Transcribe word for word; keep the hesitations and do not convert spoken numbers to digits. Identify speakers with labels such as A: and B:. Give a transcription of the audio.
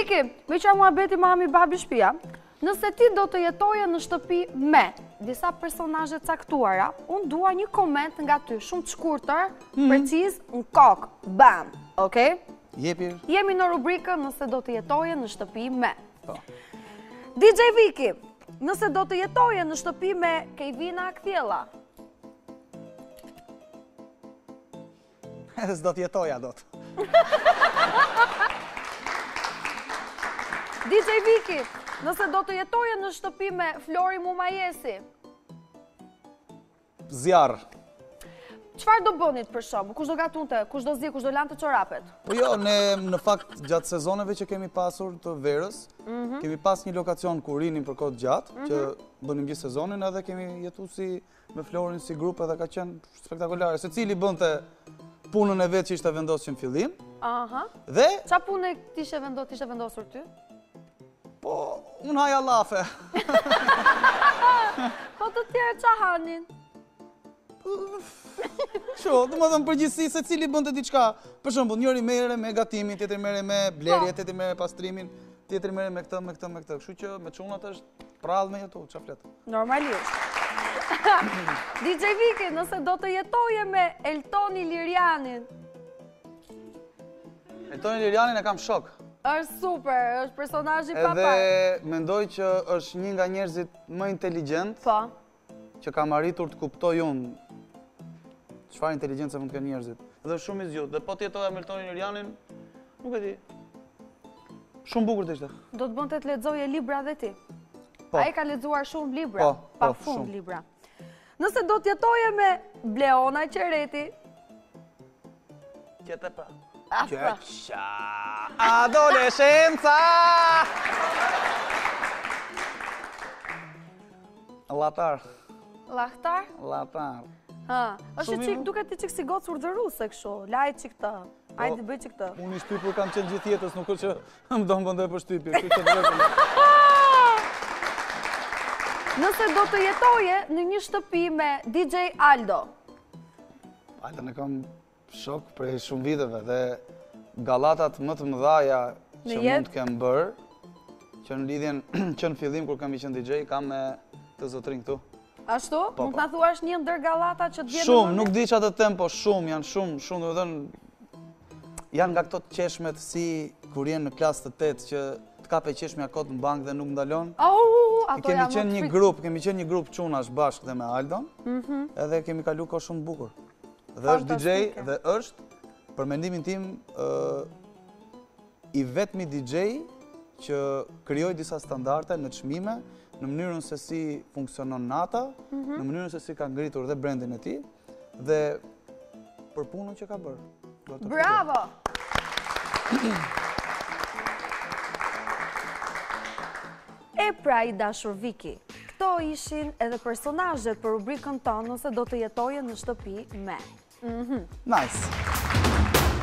A: Viki, me që mua beti mami babi shpia, nëse ti do të jetoje në shtëpi me disa personazhe caktuara, unë dua një koment nga ty, shumë të shkurtër, preciz, në kokë, bam, okej?
B: Jepir.
A: Jemi në rubrikën nëse do të jetoje në shtëpi me.
B: Po.
A: D J Viki, nëse do të jetoje në shtëpi me Kejvina Akthjella.
B: Edhe s'do t'jetoja, do të.
A: D J Viki, nëse do të jetoje në shtëpi me Flori Mumajesi.
B: Zjarë.
A: Çfarë do bënit për shembull? Kush do gatunte, kush do zi, kush do lante çorapet?
B: Po jo, ne në fakt gjatë sezoneve që kemi pasur të verës, kemi pas një lokacion ku rinim për kohë gjatë, që bënim gjithë sezonin, edhe kemi jetu si me Florin si grup edhe ka qenë spektakolare. Secili bënte punën e vetë që ishte vendosur në fillim.
A: Aha.
B: Dhe
A: Qa punë t'ishe vendos, t'ishe vendosur ty?
B: po unë haja lafe.
A: Po të tjerë qa hanin?
B: Sho, dhe më dhëmë përgjithsi se cili bënte diçka. Për shembull, njëri merre me gatimin, tjetri merre me blerje, tjetri merre me pastrimin, tjetri merre me këtë, me këtë, me këtë. Kështu që me çunat është prallë me jetu, çfarë flet.
A: Normalisht. D J Viki, nëse do të jetoje me Eltoni Lirianin.
B: Eltoni Lirianin e kam shok.
A: Është super, është personazhi pa parë.
B: Edhe mendoj që është një nga njerëzit më inteligjent
A: Po.
B: që kam arritur të kuptoj unë çfarë inteligjencë mund të kenë njerëzit. Edhe shumë i zgjuar. Dhe po të jetoja me Eltonin Lirianin, nuk e di. Shumë bukur të ishte.
A: Do të bënte të lexoje libra dhe ti.
B: Po.
A: Ai ka lexuar shumë libra,
B: Po,
A: pa
B: po,
A: fund
B: shumë.
A: libra. Nëse do të jetoje me Bleona Qereti.
B: Qete pa.
A: Ah, pra.
B: Qeqa, adolescenca! Latar,
A: Lahtar?
B: latar.
A: Ha, është
B: Shumë i
A: çik
B: bu-
A: duket ti çik si gocë urdhëruese kështu. Laj çik këtë. Hajde bëj çik këtë.
B: Unë i shtypur kam qenë gjithë jetës, nuk është që më do më bëndoj për shtypje. Kështu që drejtën.
A: Nëse do të jetoje në një shtëpi me D J Aldo.
B: Alta në kam shok prej shumë viteve dhe gallatat më të mëdhaja që
A: Në
B: mund
A: jetë?
B: të kem bërë, që në lidhjen që në fillim kur kam i qenë D J, kam me të zotrin këtu.
A: Ashtu?
B: Po,
A: Mund
B: po.
A: të na thuash një ndër gallata që të vjen në
B: Shumë,
A: mendje?
B: nuk di që atë tempo, shumë, janë shumë, shumë, dhe thënë, janë nga këto të qeshmet si kur jenë në klasë të tetë që të kape qeshmja kot në bank dhe nuk ndalon.
A: Au,
B: I
A: ato
B: kemi
A: janë
B: qenë
A: më
B: një
A: frikë.
B: grup, kemi qenë një grup qunash bashkë dhe me Aldon, edhe kemi kalu kohë shumë bukur. Dhe është D J
A: Fantastike.
B: dhe është, për mendimin tim, ë, i vetmi D J që krijoi disa standarde në çmime, në mënyrën se si funksionon nata, në mënyrën se si ka ngritur dhe brandin e tij dhe për punën që ka bërë. Do të
A: Bravo! E pra i dashur Viki, këto ishin edhe personazhet për rubrikën tonë nëse do të jetoje në shtëpi me.
B: Nice.